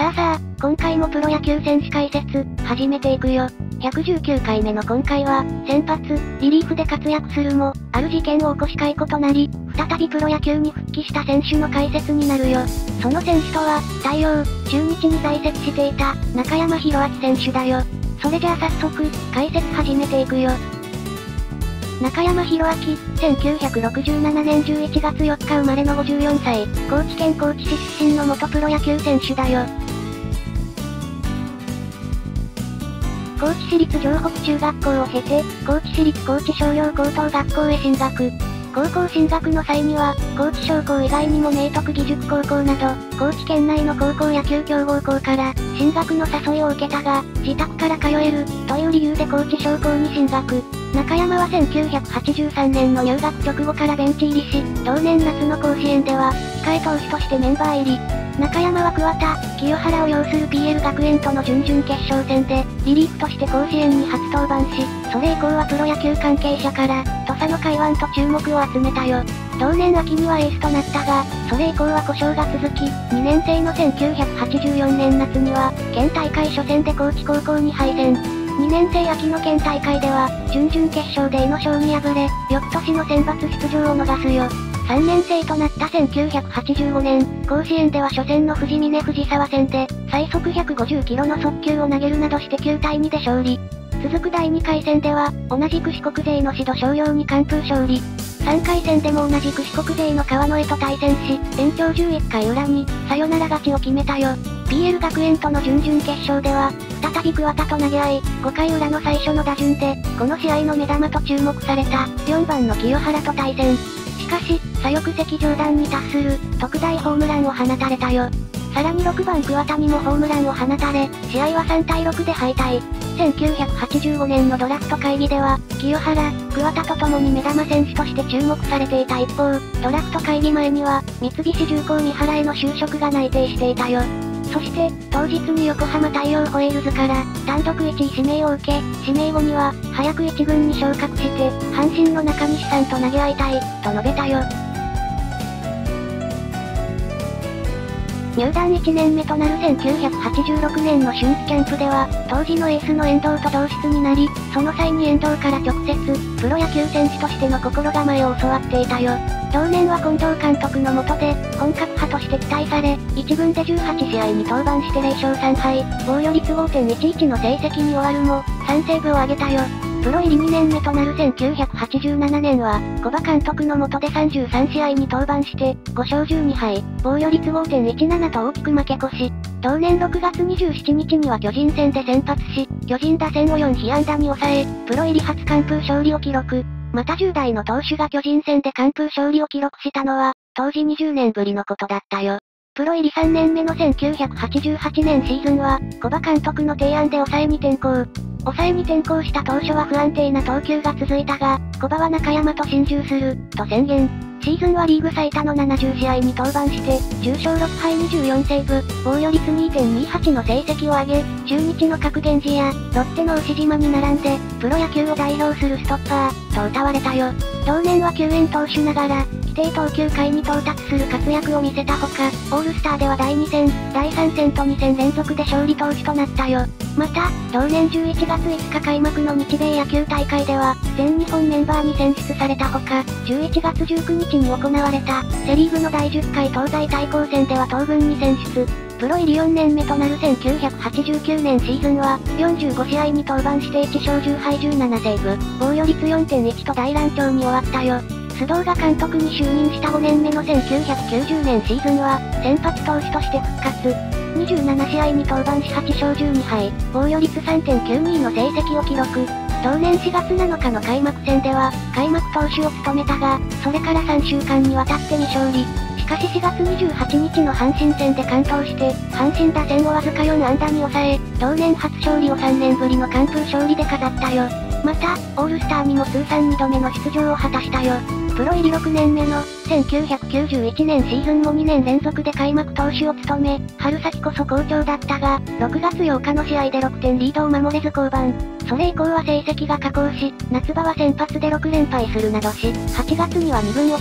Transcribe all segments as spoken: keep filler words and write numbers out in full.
さあさあ、今回もプロ野球選手解説、始めていくよ。ひゃくじゅうきゅうかいめの今回は、先発、リリーフで活躍するも、ある事件を起こし解雇となり、再びプロ野球に復帰した選手の解説になるよ。その選手とは、大洋、中日に在籍していた、中山宏明選手だよ。それじゃあ早速、解説始めていくよ。中山宏明、せんきゅうひゃくろくじゅうななねんじゅういちがつよっか生まれのごじゅうよんさい、高知県高知市出身の元プロ野球選手だよ。高知市立城北中学校を経て、高知市立高知商業高等学校へ進学。高校進学の際には、高知商工以外にも明徳義塾高校など、高知県内の高校野球強豪校から、進学の誘いを受けたが、自宅から通える、という理由で高知商工に進学。中山はせんきゅうひゃくはちじゅうさんねんの入学直後からベンチ入りし、同年夏の甲子園では、控え投手としてメンバー入り。中山は桑田、清原を擁する ピーエル 学園との準々決勝戦で、リリーフとして甲子園に初登板し、それ以降はプロ野球関係者から、土佐の海湾と注目を集めたよ。同年秋にはエースとなったが、それ以降は故障が続き、にねん生のせんきゅうひゃくはちじゅうよねん夏には、県大会初戦で高知高校に敗戦。にねん生秋の県大会では、準々決勝で井野翔に敗れ、翌年の選抜出場を逃すよ。さんねん生となったせんきゅうひゃくはちじゅうごねん、甲子園では初戦の富士峰藤沢戦で、最速ひゃくごじゅっキロの速球を投げるなどしてきゅうたいにで勝利。続くだいにかい戦では、同じく四国勢の志度商業に完封勝利。さんかい戦でも同じく四国勢の川之江と対戦し、延長じゅういっかい裏に、サヨナラ勝ちを決めたよ。ピーエル 学園との準々決勝では、再び桑田と投げ合い、ごかい裏の最初の打順で、この試合の目玉と注目された、よんばんの清原と対戦。しかし、左翼席上段に達する、特大ホームランを放たれたよ。さらにろくばん桑田にもホームランを放たれ、試合はさんたいろくで敗退。せんきゅうひゃくはちじゅうごねんのドラフト会議では、清原、桑田と共に目玉選手として注目されていた一方、ドラフト会議前には、三菱重工三原への就職が内定していたよ。そして、当日に横浜太陽ホエールズから、単独いちい指名を受け、指名後には、早くいち軍に昇格して、阪神の中西さんと投げ合いたい、と述べたよ。入団いちねんめとなるせんきゅうひゃくはちじゅうろくねんの春季キャンプでは、当時のエースの遠藤と同室になり、その際に遠藤から直接、プロ野球選手としての心構えを教わっていたよ。同年は近藤監督の下で、本格派として期待され、いち軍でじゅうはちしあいに登板してぜろしょうさんはい、防御率 ごてんいちいち の成績に終わるも、さんセーブを挙げたよ。プロ入りにねんめとなるせんきゅうひゃくはちじゅうななねんは、古葉監督の下でさんじゅうさんしあいに登板して、ごしょうじゅうにはい、防御率 ごてんいちなな と大きく負け越し、同年ろくがつにじゅうしちにちには巨人戦で先発し、巨人打線をよんひあんだに抑え、プロ入り初完封勝利を記録。またじゅうだいの投手が巨人戦で完封勝利を記録したのは、当時にじゅうねんぶりのことだったよ。プロ入りさんねんめのせんきゅうひゃくはちじゅうはちねんシーズンは、古葉監督の提案で抑えに転向。抑えに転向した当初は不安定な投球が続いたが、古葉は中山と心中する、と宣言。シーズンはリーグ最多のななじゅうしあいに登板して、じゅうしょうろくはいにじゅうよんセーブ、防御率 にてんにはち の成績を上げ、中日の角源氏や、ロッテの牛島に並んで、プロ野球を代表するストッパー、と謳われたよ。同年は救援投手ながら、規定投球回に到達する活躍を見せたほか、オールスターではだいにせん、だいさんせんとにせん連続で勝利投手となったよ。また、同年じゅういちがついつか開幕の日米野球大会では、全日本メンバーに選出されたほか、じゅういちがつじゅうくにちに行われた、セリーグのだいじゅっかい東西対抗戦では当分に選出。プロ入りよねんめとなるせんきゅうひゃくはちじゅうきゅうねんシーズンは、よんじゅうごしあいに登板していちしょうじゅうはいじゅうななセーブ、防御率 よんてんいち と大乱調に終わったよ。須藤が監督に就任したごねんめのせんきゅうひゃくきゅうじゅうねんシーズンは、先発投手として復活。にじゅうななしあいに登板しはちしょうじゅうにはい、防御率 さんてんきゅうに の成績を記録。同年しがつなのかの開幕戦では、開幕投手を務めたが、それからさんしゅうかんにわたって未勝利。しかししがつにじゅうはちにちの阪神戦で完投して、阪神打線をわずかよんあんだに抑え、同年初勝利をさんねんぶりの完封勝利で飾ったよ。また、オールスターにも通算にどめの出場を果たしたよ。プロ入りろくねんめの、せんきゅうひゃくきゅうじゅういちねんシーズンもにねん連続で開幕投手を務め、春先こそ好調だったが、ろくがつようかの試合でろくてんリードを守れず降板。それ以降は成績が下降し、夏場は先発でろくれんぱいするなどし、はちがつにはにぐん落ち。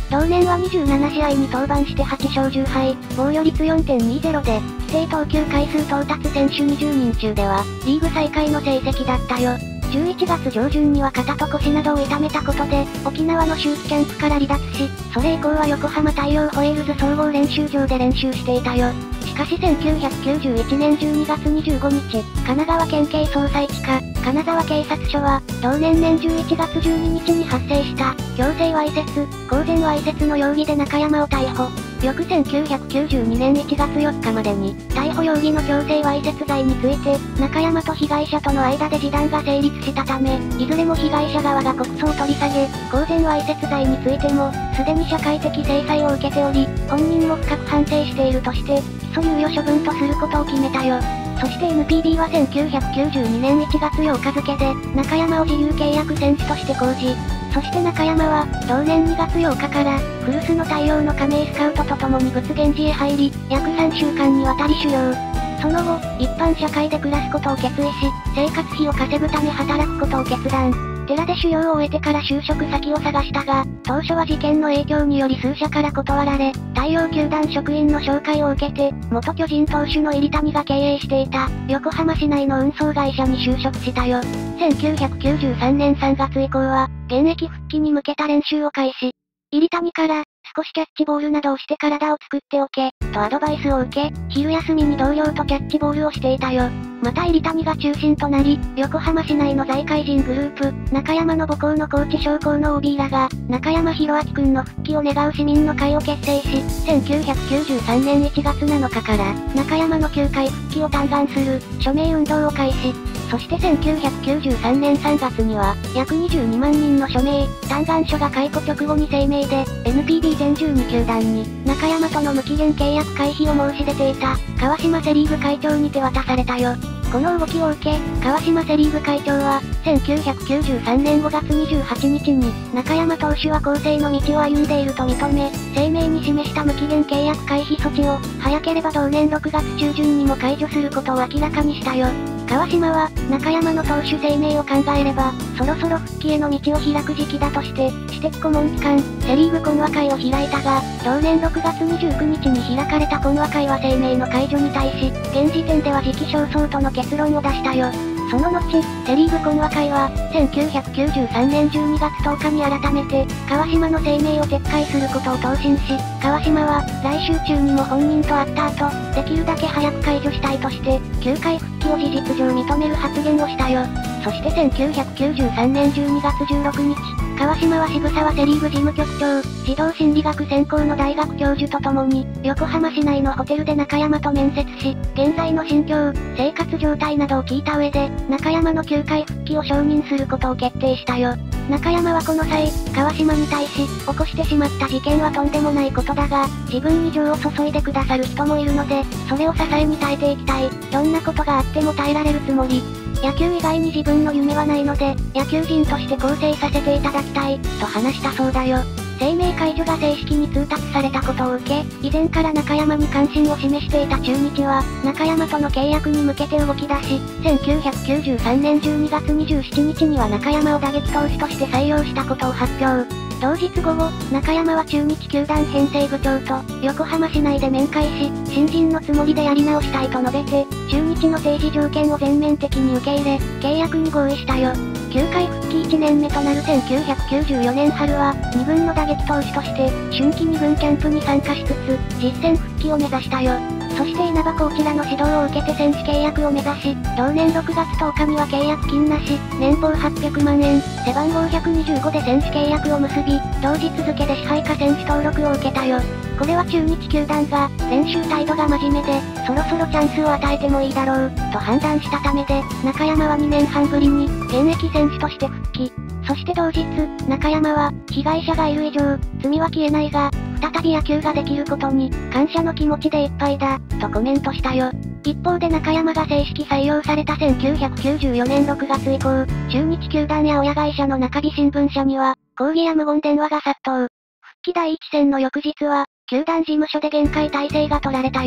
同年はにじゅうななしあいに登板してはちしょうじゅうはい、防御率 よんてんにゼロ で、規定投球回数到達選手にじゅうにん中では、リーグ最下位の成績だったよ。じゅういちがつ上旬には肩と腰などを痛めたことで、沖縄の秋季キャンプから離脱し、それ以降は横浜太陽ホエールズ総合練習場で練習していたよ。しかしせんきゅうひゃくきゅうじゅういちねんじゅうにがつにじゅうごにち、神奈川県警捜査一課、金沢警察署は、同年年じゅういちがつじゅうににちに発生した、強制わいせつ、公然わいせつの容疑で中山を逮捕。翌せんきゅうひゃくきゅうじゅうにねんいちがつよっかまでに、逮捕容疑の強制わいせつ罪について、中山と被害者との間で示談が成立したため、いずれも被害者側が告訴を取り下げ、公然わいせつ罪についても、すでに社会的制裁を受けており、本人も深く反省しているとして、起訴猶予処分とすることを決めたよ。そして エヌピービー はせんきゅうひゃくきゅうじゅうにねんいちがつようか付で、中山を自由契約選手として公示。そして中山は、同年にがつようかから、古巣の太陽の加盟スカウトと共に仏源寺へ入り、約さんしゅうかんにわたり修行。その後、一般社会で暮らすことを決意し、生活費を稼ぐため働くことを決断。寺で修行を終えてから就職先を探したが、当初は事件の影響により数社から断られ、太陽球団職員の紹介を受けて、元巨人投手の入谷が経営していた、横浜市内の運送会社に就職したよ。せんきゅうひゃくきゅうじゅうさんねんさんがつ以降は、現役復帰に向けた練習を開始。入谷から、少しキャッチボールなどをして体を作っておけ、とアドバイスを受け、昼休みに同僚とキャッチボールをしていたよ。また入谷が中心となり、横浜市内の財界人グループ、中山の母校のコーチ将校の オービー らが、中山博明くんの復帰を願う市民の会を結成し、せんきゅうひゃくきゅうじゅうさんねんいちがつなのかから、中山の球界復帰を嘆願する、署名運動を開始。そしてせんきゅうひゃくきゅうじゅうさんねんさんがつには、約にじゅうにまんにんの署名、嘆願書が解雇直後に声明で、エヌピービー 全じゅうにきゅうだんに、中山との無期限契約回避を申し出ていた、川島セリーグ会長に手渡されたよ。この動きを受け、川島セリーグ会長は、せんきゅうひゃくきゅうじゅうさんねんごがつにじゅうはちにちに、中山投手は公正の道を歩んでいると認め、声明に示した無期限契約回避措置を、早ければ同年ろくがつちゅうじゅんにも解除することを明らかにしたよ。川島は、中山の投手声明を考えれば、そろそろ復帰への道を開く時期だとして、私的顧問機関、セリーグ懇話会を開いたが、同年ろくがつにじゅうくにちに開かれた懇話会は声明の解除に対し、現時点では時期尚早との結論を出したよ。その後、セリーグ懇話会は、せんきゅうひゃくきゅうじゅうさんねんじゅうにがつとおかに改めて、川島の声明を撤回することを答申し、川島は、来週中にも本人と会った後、できるだけ早く解除したいとして、球界復帰を事実上認める発言をしたよ。そしてせんきゅうひゃくきゅうじゅうさんねんじゅうにがつじゅうろくにち、川島は渋沢セリーグ事務局長、児童心理学専攻の大学教授と共に、横浜市内のホテルで中山と面接し、現在の心境、生活状態などを聞いた上で、中山の球界復帰を承認することを決定したよ。中山はこの際、川島に対し、起こしてしまった事件はとんでもないことだが、自分に情を注いでくださる人もいるので、それを支えに耐えていきたい。どんなことがあっても耐えられるつもり。野球以外に自分の夢はないので、野球人として構成させていただきたい、と話したそうだよ。声明解除が正式に通達されたことを受け、以前から中山に関心を示していた中日は、中山との契約に向けて動き出し、せんきゅうひゃくきゅうじゅうさんねんじゅうにがつにじゅうしちにちには中山を打撃投手として採用したことを発表。同日午後、中山は中日球団編成部長と、横浜市内で面会し、新人のつもりでやり直したいと述べて、中日の提示条件を全面的に受け入れ、契約に合意したよ。球界復帰いちねんめとなるせんきゅうひゃくきゅうじゅうよねん春は、にぐんの打撃投手として、春季にぐんキャンプに参加しつつ、実戦復帰を目指したよ。そして稲葉コーチらの指導を受けて選手契約を目指し、同年ろくがつとおかには契約金なし、年俸はっぴゃくまんえん、背番号ひゃくにじゅうごで選手契約を結び、同日付で支配下選手登録を受けたよ。これは中日球団が、練習態度が真面目で、そろそろチャンスを与えてもいいだろう、と判断したためで、中山はにねんはんぶりに、現役選手として復帰。そして同日、中山は、被害者がいる以上、罪は消えないが、再び野球ができることに、感謝の気持ちでいっぱいだ、とコメントしたよ。一方で中山が正式採用されたせんきゅうひゃくきゅうじゅうよねんろくがつ以降、中日球団や親会社の中木新聞社には、抗議や無言電話が殺到。復帰第一戦の翌日は、球団事務所で厳戒態勢が取られたよ。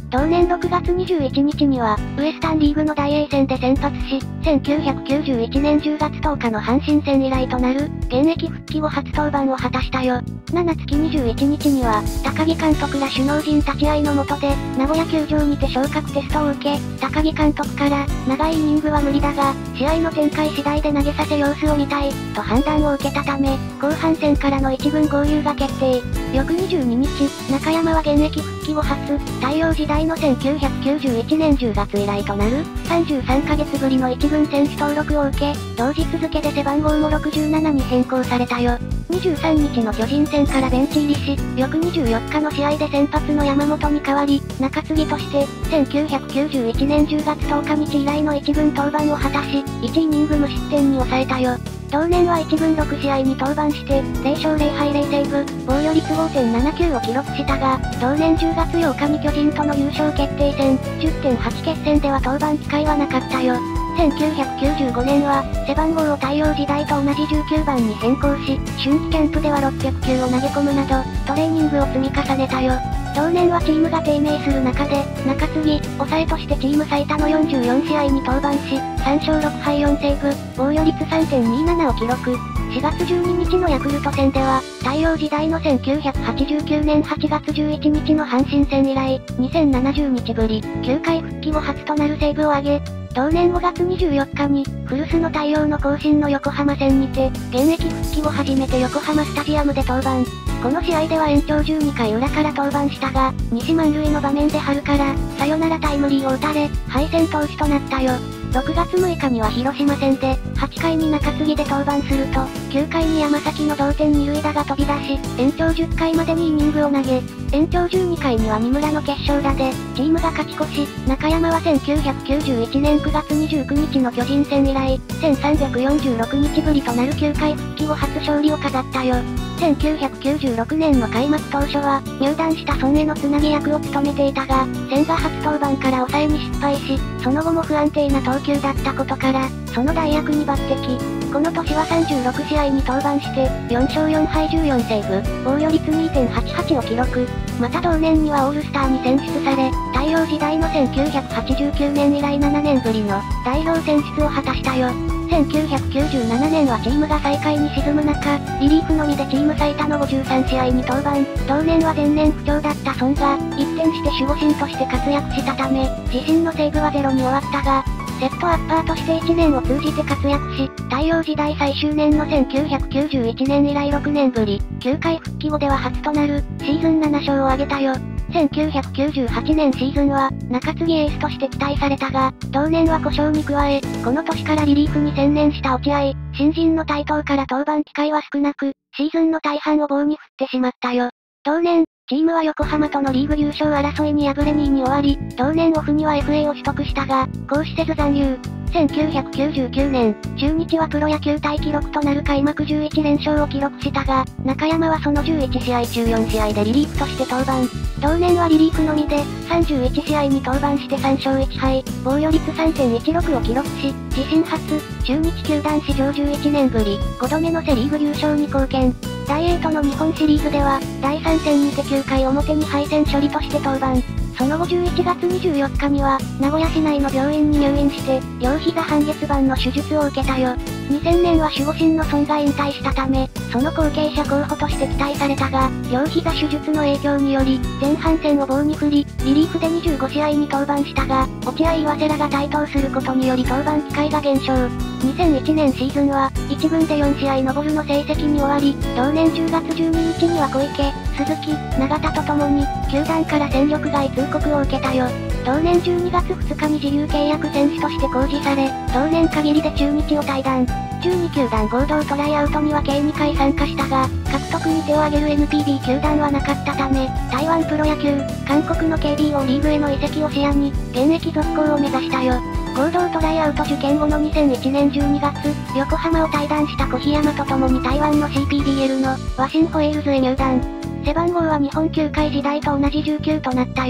同年ろくがつにじゅういちにちには、ウエスタンリーグの大英戦で先発し、せんきゅうひゃくきゅうじゅういちねんじゅうがつとおかの阪神戦以来となる、現役復帰後初登板を果たしたよ。しちがつにじゅういちにちには、高木監督ら首脳陣立ち会いの下で、名古屋球場にて昇格テストを受け、高木監督から、長いイニングは無理だが、試合の展開次第で投げさせ様子を見たい、と判断を受けたため、後半戦からの一軍合流が決定。翌にじゅうににち、中山は現役復帰後初、太陽時代のせんきゅうひゃくきゅうじゅういちねんじゅうがつ以来となる、さんじゅうさんかげつぶりの一軍選手登録を受け、同日付で背番号もろくじゅうななに変更されたよ。にじゅうさんにちの巨人戦からベンチ入りし、翌にじゅうよっかの試合で先発の山本に代わり、中継ぎとして、せんきゅうひゃくきゅうじゅういちねんじゅうがつとおか以来の一軍登板を果たし、いちイニング無失点に抑えたよ。同年は一軍ろくしあいに登板して、ぜろしょうぜろはいぜろセーブ、防御率 ごてんななきゅう を記録したが、同年じゅうがつようかに巨人との優勝決定戦、じゅってんはち決戦では登板機会はなかったよ。せんきゅうひゃくきゅうじゅうごねんは、背番号を太陽時代と同じじゅうきゅうばんに変更し、春季キャンプではろっぴゃくきゅうを投げ込むなど、トレーニングを積み重ねたよ。同年はチームが低迷する中で、中継ぎ、抑えとしてチーム最多のよんじゅうよんしあいに登板し、さんしょうろくはいよんセーブ、防御率 さんてんになな を記録。しがつじゅうににちのヤクルト戦では、太陽時代のせんきゅうひゃくはちじゅうきゅうねんはちがつじゅういちにちの阪神戦以来、にせんななじゅうにちぶり、きゅうかい復帰後初となるセーブを挙げ、同年ごがつにじゅうよっかに、古巣の太陽の甲子園の横浜戦にて、現役復帰後初めて横浜スタジアムで登板。この試合では延長じゅうにかい裏から登板したが、西満塁の場面で春から、サヨナラタイムリーを打たれ、敗戦投手となったよ。ろくがつむいかには広島戦で、はちかいに中継ぎで登板すると、きゅうかいに山崎の同点二塁打が飛び出し、延長じゅっかいまでにイニングを投げ、延長じゅうにかいには二村の決勝打で、チームが勝ち越し、中山はせんきゅうひゃくきゅうじゅういちねんくがつにじゅうくにちの巨人戦以来、せんさんびゃくよんじゅうろくにちぶりとなるきゅうかい復帰後初勝利を飾ったよ。せんきゅうひゃくきゅうじゅうろくねんの開幕当初は、入団した孫へのつなぎ役を務めていたが、千賀初登板から抑えに失敗し、その後も不安定な投球だったことから、その代役に抜擢。この年はさんじゅうろくしあいに登板して、よんしょうよんはいじゅうよんセーブ、防御率 にてんはちはち を記録。また同年にはオールスターに選出され、太陽時代のせんきゅうひゃくはちじゅうきゅうねん以来ななねんぶりの代表選出を果たしたよ。せんきゅうひゃくきゅうじゅうななねんはチームが最下位に沈む中、リリーフのみでチーム最多のごじゅうさんしあいに登板。同年は前年不調だった孫が、一転して守護神として活躍したため、自身のセーブはゼロに終わったが、セットアッパーとしていちねんを通じて活躍し、太陽時代最終年のせんきゅうひゃくきゅうじゅういちねん以来ろくねんぶり、きゅうかい復帰後では初となる、シーズンななしょうを挙げたよ。せんきゅうひゃくきゅうじゅうはちねんシーズンは、中継ぎエースとして期待されたが、同年は故障に加え、この年からリリーフに専念した落合、新人の台頭から登板機会は少なく、シーズンの大半を棒に振ってしまったよ。同年、チームは横浜とのリーグ優勝争いに敗れにいに終わり、同年オフには エフエー を取得したが、行使せず残留。せんきゅうひゃくきゅうじゅうきゅうねん、中日はプロ野球タイ記録となる開幕じゅういちれんしょうを記録したが、中山はそのじゅういちしあいちゅうよんしあいでリリーフとして登板。同年はリリーフのみで、さんじゅういちしあいに登板してさんしょういちはい、防御率 さんてんいちろく を記録し、自身初、中日球団史上じゅういちねんぶり、ごどめのセリーグ優勝に貢献。大英との日本シリーズでは、だいさん戦にてきゅうかい表に敗戦処理として登板。その後じゅういちがつにじゅうよっかには、名古屋市内の病院に入院して、両膝半月板の手術を受けたよ。にせんねんは守護神の孫が引退したため、その後継者候補として期待されたが、両膝手術の影響により、前半戦を棒に振り、リリーフでにじゅうごしあいに登板したが、落合岩瀬らが台頭することにより登板機会が減少。にせんいちねんシーズンは、いち軍でよんしあい登るの成績に終わり、同年じゅうがつじゅうににちには小池、鈴木、永田と共に、球団から戦力外通告を受けたよ。同年じゅうにがつふつかに自由契約選手として公示され、同年限りで中日を退団。じゅうにきゅうだん合同トライアウトには計にかい参加したが、獲得に手を挙げる エヌピービー 球団はなかったため、台湾プロ野球、韓国の ケービーオー リーグへの移籍を視野に、現役続行を目指したよ。合同トライアウト受験後のにせんいちねんじゅうにがつ、横浜を退団した小檜山と共に台湾の シーピービーエル のワシンホエールズへ入団。背番号は日本球界時代と同じじゅうきゅうとなったよ。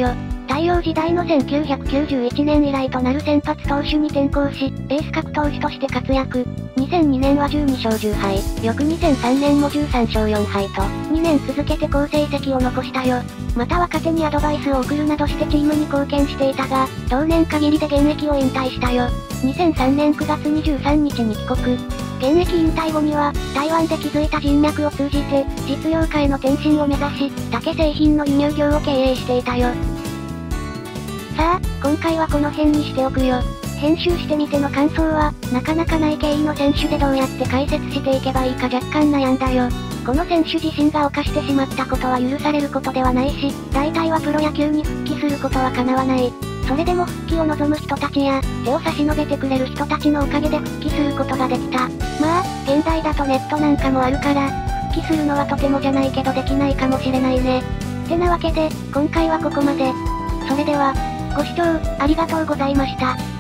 太陽時代のせんきゅうひゃくきゅうじゅういちねん以来となる先発投手に転向し、エース格投手として活躍。にせんにねんはじゅうにしょうじゅうはい、翌にせんさんねんもじゅうさんしょうよんはいと、にねん続けて好成績を残したよ。また若手にアドバイスを送るなどしてチームに貢献していたが、同年限りで現役を引退したよ。にせんさんねんくがつにじゅうさんにちに帰国。現役引退後には、台湾で築いた人脈を通じて、実業家への転身を目指し、竹製品の輸入業を経営していたよ。さあ、今回はこの辺にしておくよ。編集してみての感想は、なかなかない経緯の選手でどうやって解説していけばいいか若干悩んだよ。この選手自身が犯してしまったことは許されることではないし、大体はプロ野球に復帰することは叶わない。それでも復帰を望む人たちや、手を差し伸べてくれる人たちのおかげで復帰することができた。まあ、現代だとネットなんかもあるから、復帰するのはとてもじゃないけどできないかもしれないね。てなわけで、今回はここまで。それでは、ご視聴、ありがとうございました。